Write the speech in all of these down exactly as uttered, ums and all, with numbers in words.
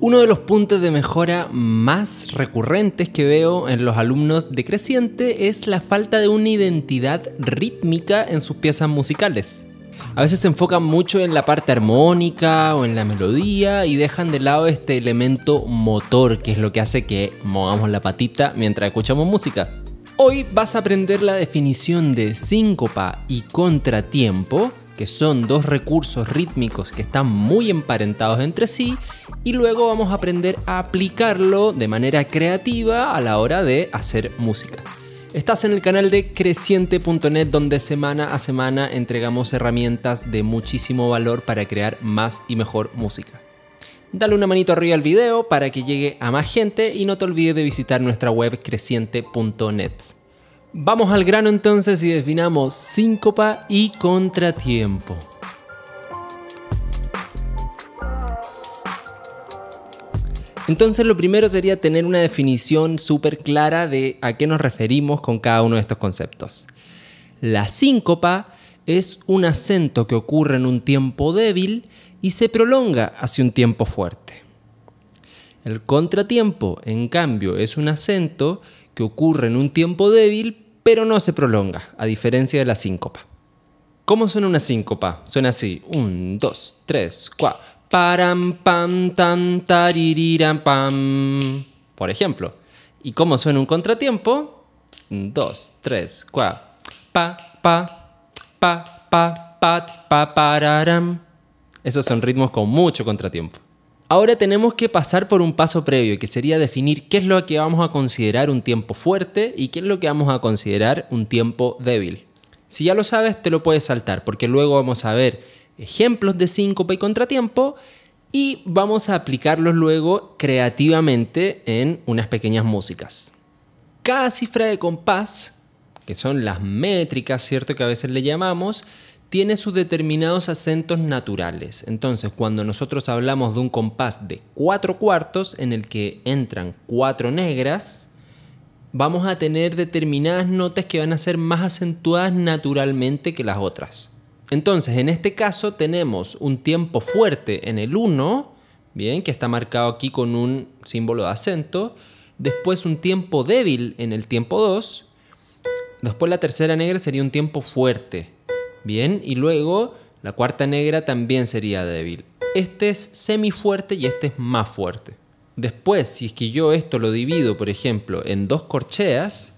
Uno de los puntos de mejora más recurrentes que veo en los alumnos de Creciente es la falta de una identidad rítmica en sus piezas musicales. A veces se enfocan mucho en la parte armónica o en la melodía y dejan de lado este elemento motor, que es lo que hace que movamos la patita mientras escuchamos música. Hoy vas a aprender la definición de síncopa y contratiempo, que son dos recursos rítmicos que están muy emparentados entre sí, y luego vamos a aprender a aplicarlo de manera creativa a la hora de hacer música. Estás en el canal de creciente punto net, donde semana a semana entregamos herramientas de muchísimo valor para crear más y mejor música. Dale una manito arriba al video para que llegue a más gente y no te olvides de visitar nuestra web creciente punto net. Vamos al grano entonces y definamos síncopa y contratiempo. Entonces lo primero sería tener una definición súper clara de a qué nos referimos con cada uno de estos conceptos. La síncopa es un acento que ocurre en un tiempo débil y se prolonga hacia un tiempo fuerte. El contratiempo, en cambio, es un acento que ocurre en un tiempo débil pero no se prolonga, a diferencia de la síncopa. ¿Cómo suena una síncopa? Suena así: un, dos, tres, cuatro. Param, pam, tan, taririram, pam. Por ejemplo. ¿Y cómo suena un contratiempo? un, dos, tres, cuatro. Pa, pa, pa, pa, pa, pa, pararam. Esos son ritmos con mucho contratiempo. Ahora tenemos que pasar por un paso previo, que sería definir qué es lo que vamos a considerar un tiempo fuerte y qué es lo que vamos a considerar un tiempo débil. Si ya lo sabes, te lo puedes saltar, porque luego vamos a ver ejemplos de síncopa y contratiempo y vamos a aplicarlos luego creativamente en unas pequeñas músicas. Cada cifra de compás, que son las métricas, ¿cierto?, que a veces le llamamos, tiene sus determinados acentos naturales. Entonces, cuando nosotros hablamos de un compás de cuatro cuartos en el que entran cuatro negras, vamos a tener determinadas notas que van a ser más acentuadas naturalmente que las otras. Entonces, en este caso tenemos un tiempo fuerte en el uno, bien, que está marcado aquí con un símbolo de acento. Después un tiempo débil en el tiempo dos. Después la tercera negra sería un tiempo fuerte. Bien, y luego la cuarta negra también sería débil. Este es semifuerte y este es más fuerte. Después, si es que yo esto lo divido, por ejemplo, en dos corcheas,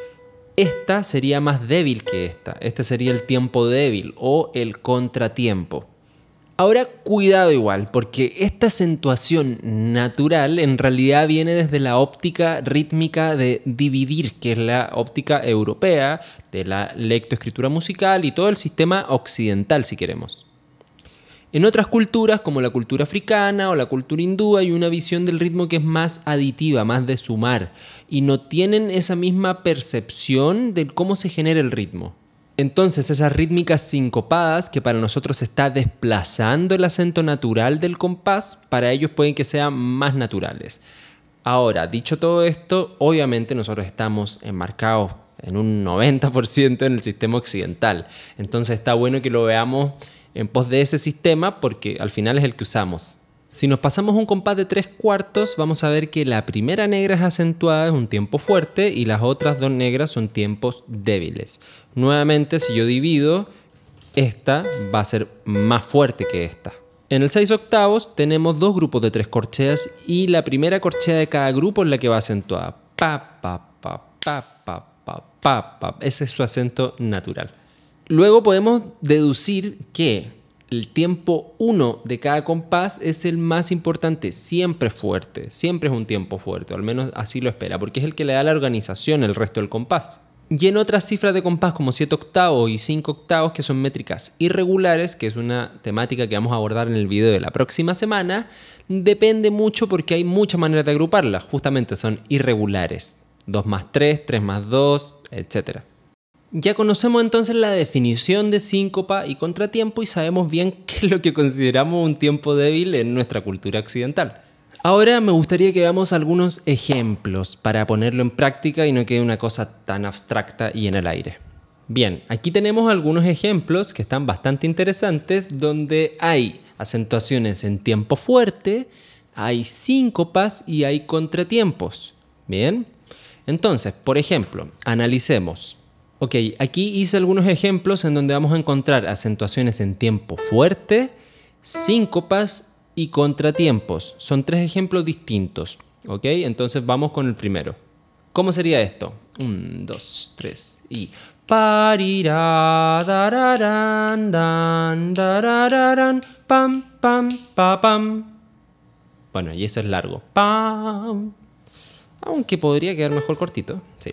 esta sería más débil que esta. Este sería el tiempo débil o el contratiempo. Ahora, cuidado igual, porque esta acentuación natural en realidad viene desde la óptica rítmica de dividir, que es la óptica europea, de la lectoescritura musical y todo el sistema occidental, si queremos. En otras culturas, como la cultura africana o la cultura hindú, hay una visión del ritmo que es más aditiva, más de sumar, y no tienen esa misma percepción de cómo se genera el ritmo. Entonces, esas rítmicas sincopadas que para nosotros está desplazando el acento natural del compás, para ellos pueden que sean más naturales. Ahora, dicho todo esto, obviamente nosotros estamos enmarcados en un noventa por ciento en el sistema occidental. Entonces está bueno que lo veamos en pos de ese sistema porque al final es el que usamos. Si nos pasamos un compás de tres cuartos, vamos a ver que la primera negra es acentuada, es un tiempo fuerte, y las otras dos negras son tiempos débiles. Nuevamente, si yo divido, esta va a ser más fuerte que esta. En el seis octavos tenemos dos grupos de tres corcheas y la primera corchea de cada grupo es la que va acentuada. Pa, pa, pa, pa, pa, pa, pa, pa. Ese es su acento natural. Luego podemos deducir que el tiempo uno de cada compás es el más importante, siempre fuerte, siempre es un tiempo fuerte, o al menos así lo espera, porque es el que le da la organización al resto del compás. Y en otras cifras de compás como siete octavos y cinco octavos, que son métricas irregulares, que es una temática que vamos a abordar en el video de la próxima semana, depende mucho porque hay muchas maneras de agruparlas, justamente son irregulares, dos más tres, tres más dos, etcétera. Ya conocemos entonces la definición de síncopa y contratiempo y sabemos bien qué es lo que consideramos un tiempo débil en nuestra cultura occidental. Ahora me gustaría que veamos algunos ejemplos para ponerlo en práctica y no quede una cosa tan abstracta y en el aire. Bien, aquí tenemos algunos ejemplos que están bastante interesantes donde hay acentuaciones en tiempo fuerte, hay síncopas y hay contratiempos. Bien, entonces, por ejemplo, analicemos. Ok, aquí hice algunos ejemplos en donde vamos a encontrar acentuaciones en tiempo fuerte, síncopas y contratiempos. Son tres ejemplos distintos. Ok, entonces vamos con el primero. ¿Cómo sería esto? Un, dos, tres y... Parirá, dararán, dan, dararán, pam, pam, pa, pam. Bueno, y eso es largo. Pam. Aunque podría quedar mejor cortito. Sí.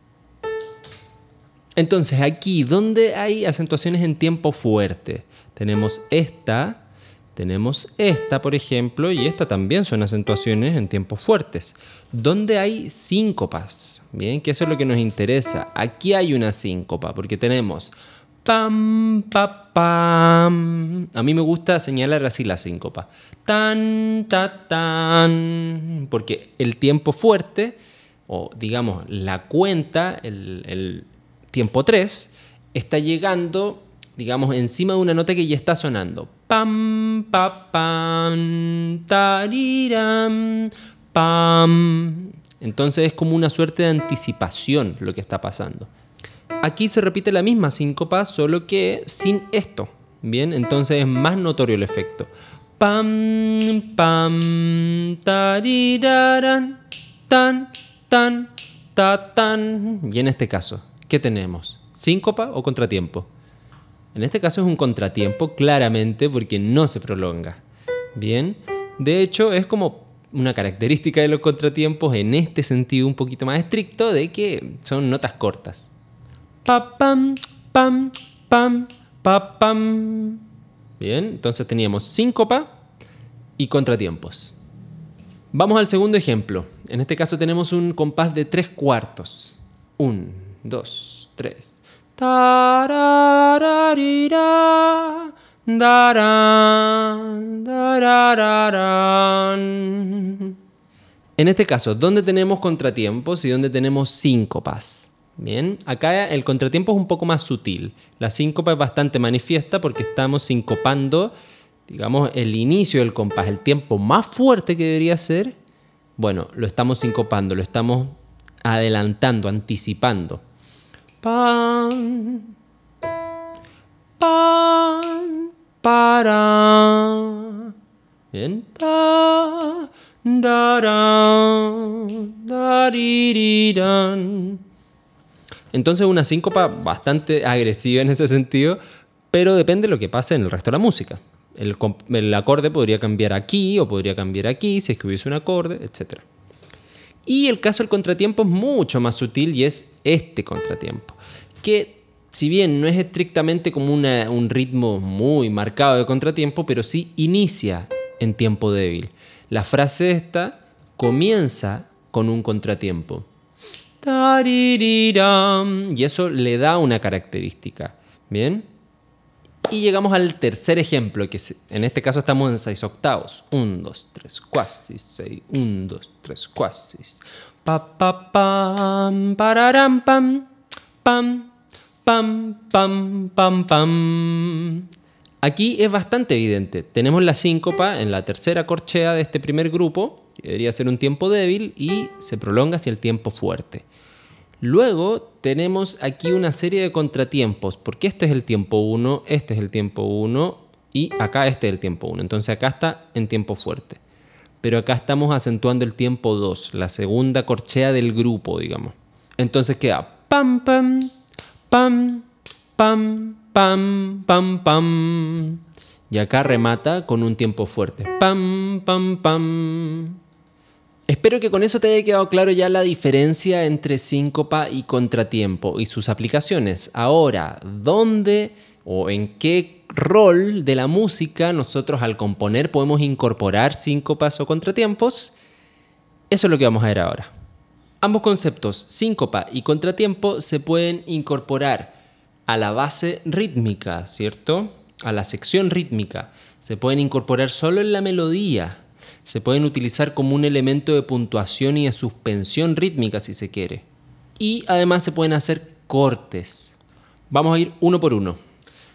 Entonces, aquí, ¿dónde hay acentuaciones en tiempo fuerte? Tenemos esta, tenemos esta, por ejemplo, y esta también son acentuaciones en tiempos fuertes. ¿Dónde hay síncopas? Bien, que eso es lo que nos interesa. Aquí hay una síncopa, porque tenemos pam, pa, pam. A mí me gusta señalar así la síncopa. Tan, ta, tan. Porque el tiempo fuerte, o digamos la cuenta, el... el tiempo tres, está llegando, digamos, encima de una nota que ya está sonando. Pam, pa, pam, tariram, pam. Entonces es como una suerte de anticipación lo que está pasando. Aquí se repite la misma síncopa, solo que sin esto. Bien, entonces es más notorio el efecto. Pam, pam, tariraran, tan, tan, ta, tan. Y en este caso, ¿qué tenemos? ¿Síncopa o contratiempo? En este caso es un contratiempo, claramente, porque no se prolonga. Bien, de hecho es como una característica de los contratiempos en este sentido un poquito más estricto de que son notas cortas. Pa, pam, pam, pam, pa, pam. Bien, entonces teníamos síncopa y contratiempos. Vamos al segundo ejemplo. En este caso tenemos un compás de tres cuartos. Un, dos, tres. Tarararira, darán, darararán. En este caso, ¿dónde tenemos contratiempos y dónde tenemos síncopas? Bien, acá el contratiempo es un poco más sutil. La síncopa es bastante manifiesta porque estamos sincopando, digamos, el inicio del compás, el tiempo más fuerte que debería ser. Bueno, lo estamos sincopando, lo estamos adelantando, anticipando. Pam, pam, para. Bien. Da, darán, darirán. Entonces una síncopa bastante agresiva en ese sentido, pero depende de lo que pase en el resto de la música. El, el acorde podría cambiar aquí o podría cambiar aquí si es que hubiese un acorde, etcétera. Y el caso del contratiempo es mucho más sutil y es este contratiempo, que si bien no es estrictamente como una, un ritmo muy marcado de contratiempo, pero sí inicia en tiempo débil. La frase esta comienza con un contratiempo. Y eso le da una característica. ¿Bien? Y llegamos al tercer ejemplo, que en este caso estamos en seis octavos. Un, dos, tres, cuasis, seis. Un, dos, tres, cuasis. Pa, pa, pam, pararam, pam, pam, pam, pam, pam, pam. Aquí es bastante evidente. Tenemos la síncopa en la tercera corchea de este primer grupo, que debería ser un tiempo débil, y se prolonga hacia el tiempo fuerte. Luego tenemos aquí una serie de contratiempos, porque este es el tiempo uno, este es el tiempo uno y acá este es el tiempo uno. Entonces acá está en tiempo fuerte. Pero acá estamos acentuando el tiempo dos, la segunda corchea del grupo, digamos. Entonces queda pam, pam, pam, pam, pam, pam, pam. Y acá remata con un tiempo fuerte. Pam, pam, pam. Espero que con eso te haya quedado claro ya la diferencia entre síncopa y contratiempo y sus aplicaciones. Ahora, ¿dónde o en qué rol de la música nosotros al componer podemos incorporar síncopas o contratiempos? Eso es lo que vamos a ver ahora. Ambos conceptos, síncopa y contratiempo, se pueden incorporar a la base rítmica, ¿cierto? A la sección rítmica. Se pueden incorporar solo en la melodía. Se pueden utilizar como un elemento de puntuación y de suspensión rítmica si se quiere. Y además se pueden hacer cortes. Vamos a ir uno por uno.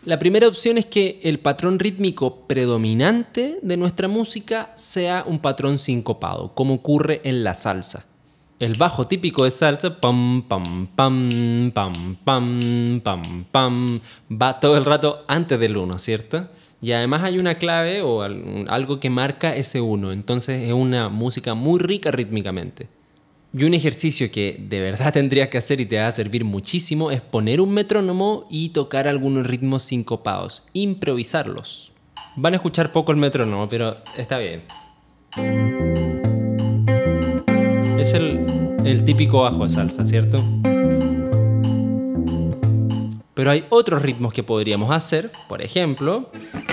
La primera opción es que el patrón rítmico predominante de nuestra música sea un patrón sincopado, como ocurre en la salsa. El bajo típico de salsa, pam, pam, pam, pam, pam, pam, pam, va todo el rato antes del uno, ¿cierto? Y además hay una clave o algo que marca ese uno, entonces es una música muy rica rítmicamente. Y un ejercicio que de verdad tendrías que hacer y te va a servir muchísimo es poner un metrónomo y tocar algunos ritmos sincopados, improvisarlos. Van a escuchar poco el metrónomo, pero está bien. Es el, el típico bajo de salsa, ¿cierto? Pero hay otros ritmos que podríamos hacer, por ejemplo...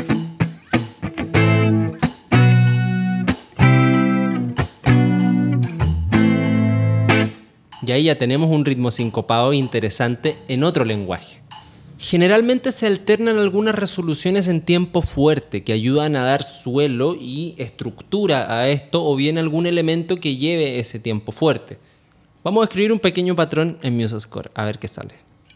Y ahí ya tenemos un ritmo sincopado interesante en otro lenguaje. Generalmente se alternan algunas resoluciones en tiempo fuerte que ayudan a dar suelo y estructura a esto o bien algún elemento que lleve ese tiempo fuerte. Vamos a escribir un pequeño patrón en MuseScore, a ver qué sale.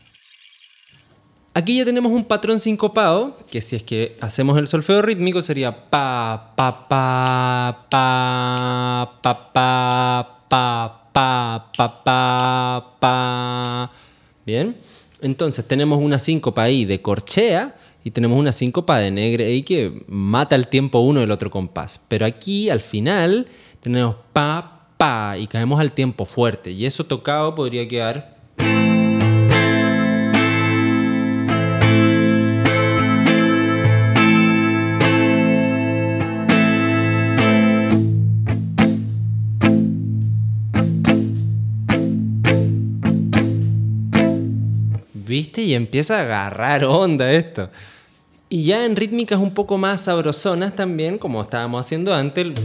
Aquí ya tenemos un patrón sincopado, que si es que hacemos el solfeo rítmico sería pa, pa, pa, pa, pa, pa, pa, pa, pa, pa, pa. Bien, entonces tenemos una síncopa ahí de corchea y tenemos una síncopa de negre ahí que mata el tiempo uno del otro compás. Pero aquí al final tenemos pa, pa y caemos al tiempo fuerte y eso tocado podría quedar... ¿Viste? Y empieza a agarrar onda esto. Y ya en rítmicas un poco más sabrosonas también, como estábamos haciendo antes, el...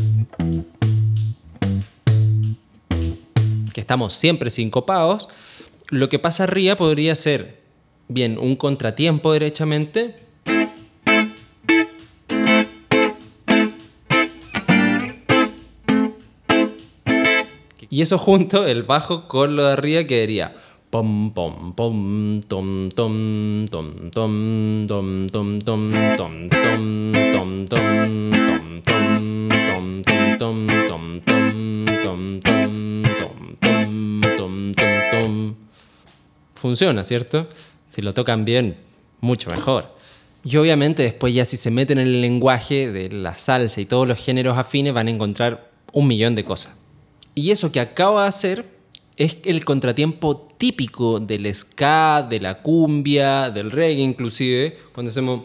que estamos siempre sincopados, lo que pasa arriba podría ser, bien, un contratiempo derechamente. Y eso junto, el bajo con lo de arriba quedaría... Pom pom pom tom tom tom tom tom tom tom tom tom tom tom tom tom tom tom tom tom tom tom. Funciona, ¿cierto? Si lo tocan bien, mucho mejor. Y obviamente después ya si se meten en el lenguaje de la salsa y todos los géneros afines van a encontrar un millón de cosas. Y eso que acabo de hacer es el contratiempo típico del ska, de la cumbia, del reggae inclusive. Cuando hacemos...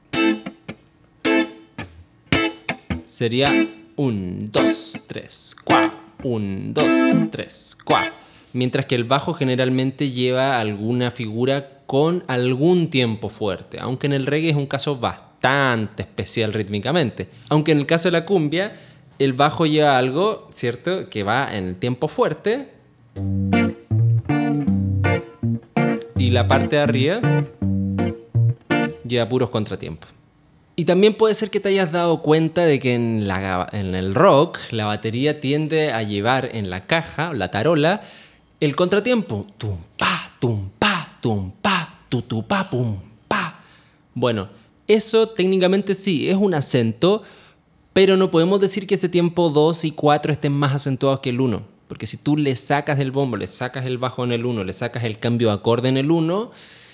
sería un, dos, tres, cuatro. Un, dos, tres, cuatro. Mientras que el bajo generalmente lleva alguna figura con algún tiempo fuerte. Aunque en el reggae es un caso bastante especial rítmicamente. Aunque en el caso de la cumbia, el bajo lleva algo, ¿cierto? Que va en el tiempo fuerte. Y la parte de arriba lleva puros contratiempos. Y también puede ser que te hayas dado cuenta de que en, la, en el rock la batería tiende a llevar en la caja, la tarola, el contratiempo. Tum, pa, tum, pa, tum, pa, tu, tu, pa, pum, pa. Bueno, eso técnicamente sí, es un acento, pero no podemos decir que ese tiempo dos y cuatro estén más acentuados que el uno. Porque si tú le sacas el bombo, le sacas el bajo en el uno, le sacas el cambio de acorde en el uno,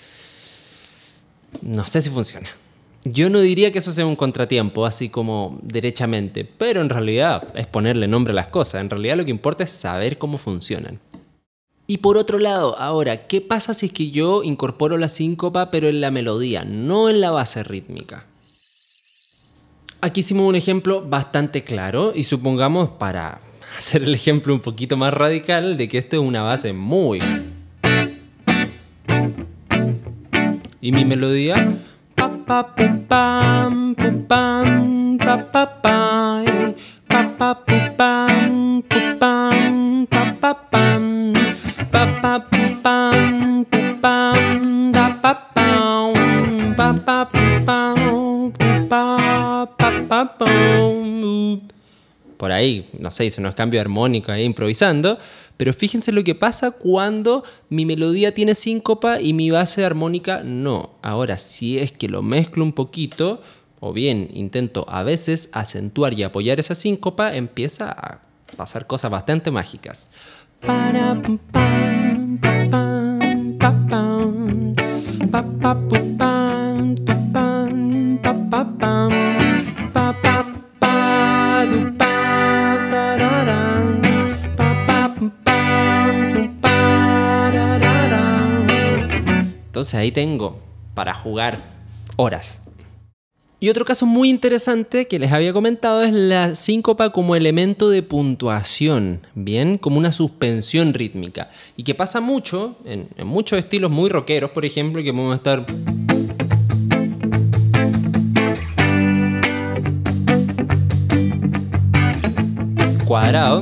no sé si funciona. Yo no diría que eso sea un contratiempo, así como derechamente, pero en realidad es ponerle nombre a las cosas. En realidad lo que importa es saber cómo funcionan. Y por otro lado, ahora, ¿qué pasa si es que yo incorporo la síncopa pero en la melodía, no en la base rítmica? Aquí hicimos un ejemplo bastante claro y supongamos para... hacer el ejemplo un poquito más radical de que esto es una base muy... Y mi melodía... pa pa pum pam pum pam pa pa pa pa pa pum pam pum pam pa pa pam pa pa pum pam pum pam da pa pam pa pa pum pam pum pa pa pa pum. Por ahí, no no sé, hice unos cambios armónicos ahí improvisando, pero fíjense lo que pasa cuando mi melodía tiene síncopa y mi base armónica no. Ahora, si es que lo mezclo un poquito, o bien intento a veces acentuar y apoyar esa síncopa, empieza a pasar cosas bastante mágicas. Para, pam, pam, pam, pam, pam, pa, pa, pu, pam, tu, pam, pa, pa, pam, pa, pa, pa, tu, pa, tararán, pa, pa, pu, pam, tu, pararán. Entonces ahí tengo para jugar horas. Y otro caso muy interesante que les había comentado es la síncopa como elemento de puntuación, ¿bien? Como una suspensión rítmica. Y que pasa mucho, en, en muchos estilos muy rockeros, por ejemplo, que podemos estar... cuadrado.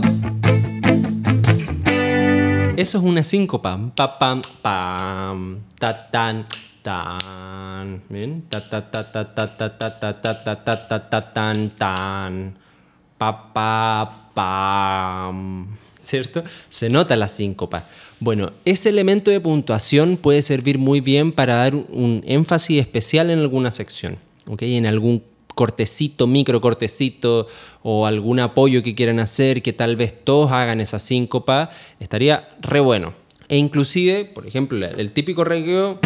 Eso es una síncopa. Pa, pam, pam, ta, tan, tan. ¿Bien? Ta, ta, ta, ta, ta, ta, ta, ta, ta, ta, ta, ta, ta, tan, tan. Pa, pa, pam. ¿Cierto? Se nota la síncopa. Bueno, ese elemento de puntuación puede servir muy bien para dar un énfasis especial en alguna sección, ¿ok? En algún cortecito, micro cortecito o algún apoyo que quieran hacer, que tal vez todos hagan esa síncopa, estaría re bueno. E inclusive, por ejemplo, el típico regueo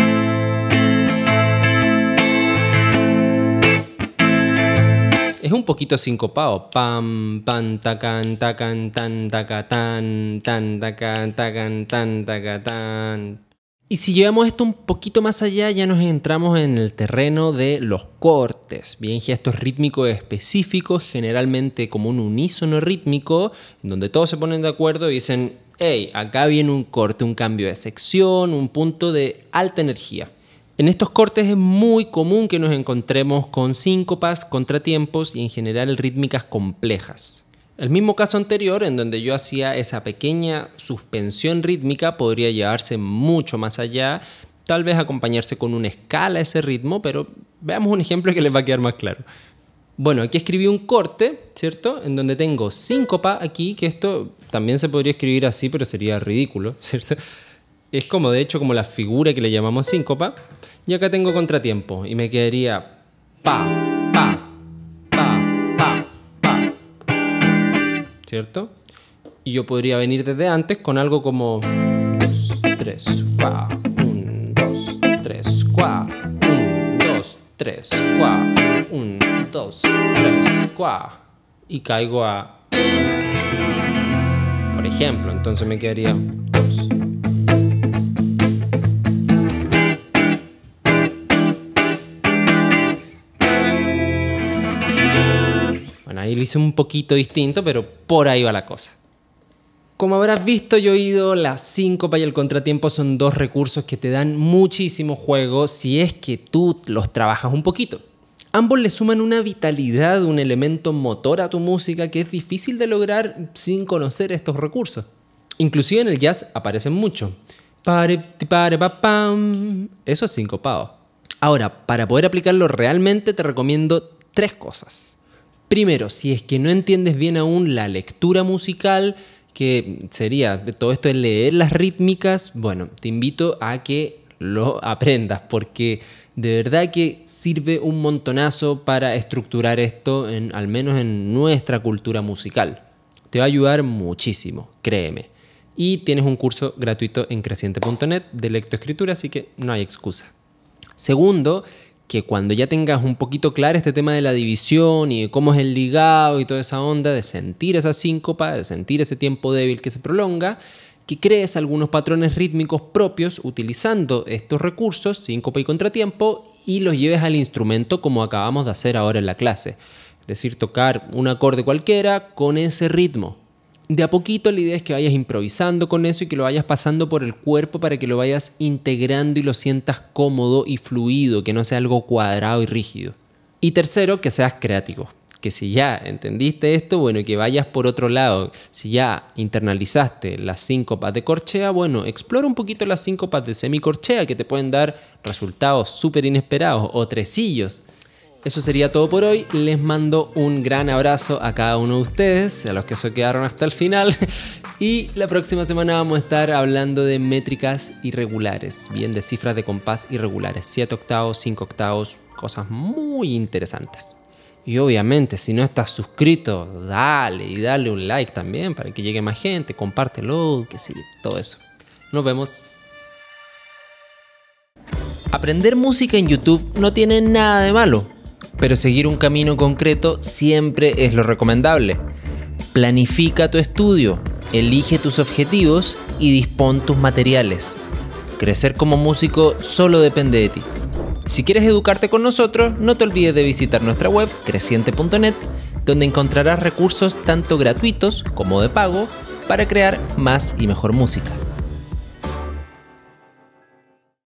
es un poquito sincopado. Pam, pam, tacan, tacan, tan, taca, tan, tan, tacan, tacan, tan, taca, tan. Y si llevamos esto un poquito más allá, ya nos entramos en el terreno de los cortes, bien, gestos rítmicos específicos, generalmente como un unísono rítmico, en donde todos se ponen de acuerdo y dicen, hey, acá viene un corte, un cambio de sección, un punto de alta energía. En estos cortes es muy común que nos encontremos con síncopas, contratiempos y en general rítmicas complejas. El mismo caso anterior, en donde yo hacía esa pequeña suspensión rítmica, podría llevarse mucho más allá, tal vez acompañarse con una escala a ese ritmo, pero veamos un ejemplo que les va a quedar más claro. Bueno, aquí escribí un corte, ¿cierto? En donde tengo síncopa aquí, que esto también se podría escribir así, pero sería ridículo, ¿cierto? Es como, de hecho, como la figura que le llamamos síncopa. Y acá tengo contratiempo y me quedaría pa, pa, pa, pa, pa, ¿cierto? Y yo podría venir desde antes con algo como dos, tres, cuá, un, dos, tres, cuá, un, dos, tres, cuá, un, dos, tres, cuá, y caigo a, por ejemplo, entonces me quedaría dos. Bueno, ahí lo hice un poquito distinto, pero por ahí va la cosa. Como habrás visto y oído, la síncopa y el contratiempo son dos recursos que te dan muchísimo juego si es que tú los trabajas un poquito. Ambos le suman una vitalidad, un elemento motor a tu música que es difícil de lograr sin conocer estos recursos. Inclusive en el jazz aparecen mucho. Eso es sincopado. Ahora, para poder aplicarlo realmente te recomiendo tres cosas. Primero, si es que no entiendes bien aún la lectura musical, que sería todo esto de leer las rítmicas, bueno, te invito a que lo aprendas porque de verdad que sirve un montonazo para estructurar esto, en, al menos en nuestra cultura musical. Te va a ayudar muchísimo, créeme. Y tienes un curso gratuito en creciente punto net de lectoescritura, así que no hay excusa. Segundo, que cuando ya tengas un poquito claro este tema de la división y de cómo es el ligado y toda esa onda, de sentir esa síncopa, de sentir ese tiempo débil que se prolonga, que crees algunos patrones rítmicos propios utilizando estos recursos, síncopa y contratiempo, y los lleves al instrumento como acabamos de hacer ahora en la clase. Es decir, tocar un acorde cualquiera con ese ritmo. De a poquito la idea es que vayas improvisando con eso y que lo vayas pasando por el cuerpo para que lo vayas integrando y lo sientas cómodo y fluido, que no sea algo cuadrado y rígido. Y tercero, que seas creativo. Que si ya entendiste esto, bueno, que vayas por otro lado. Si ya internalizaste las síncopas de corchea, bueno, explora un poquito las síncopas de semicorchea que te pueden dar resultados súper inesperados o tresillos. Eso sería todo por hoy. Les mando un gran abrazo a cada uno de ustedes, a los que se quedaron hasta el final. Y la próxima semana vamos a estar hablando de métricas irregulares, bien, de cifras de compás irregulares, siete octavos, cinco octavos, cosas muy interesantes. Y obviamente, si no estás suscrito, dale y dale un like también para que llegue más gente, compártelo, que sí, todo eso. Nos vemos. Aprender música en YouTube no tiene nada de malo, pero seguir un camino concreto siempre es lo recomendable. Planifica tu estudio, elige tus objetivos y dispón tus materiales. Crecer como músico solo depende de ti. Si quieres educarte con nosotros, no te olvides de visitar nuestra web creciente punto net, donde encontrarás recursos tanto gratuitos como de pago para crear más y mejor música.